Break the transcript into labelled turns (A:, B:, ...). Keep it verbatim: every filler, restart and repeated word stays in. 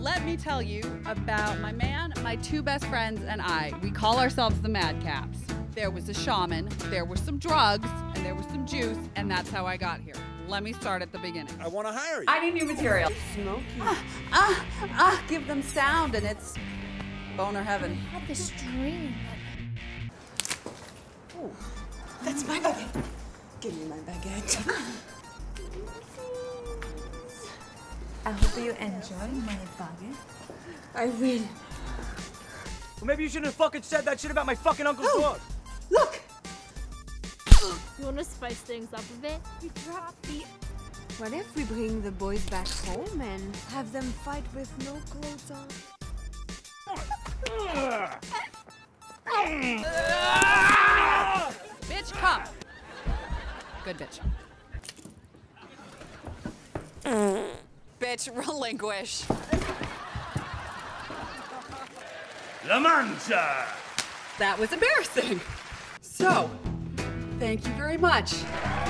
A: let me tell you about my man, my two best friends, and I. We call ourselves the Macapettes. There was a shaman, there were some drugs, and there was some juice, and that's how I got here. Let me start at the beginning.
B: I want to hire you.
A: I need new material.
C: Smoky.
A: Ah, ah, ah, give them sound, and it's boner heaven.
D: I had this dream.
C: Oh, that's my baguette. Give me my baguette.
D: I hope you enjoy my baguette.
C: I will.
E: Well, maybe you shouldn't have fucking said that shit about my fucking uncle's
C: Oh,
E: dog.
C: look!
F: You want to spice things up a bit?
C: We dropped the... What if we bring the boys back home and have them fight with no clothes on?
A: Bitch, come. Good bitch. Bitch, relinquish.
E: La Mancha!
A: That was embarrassing. So, thank you very much.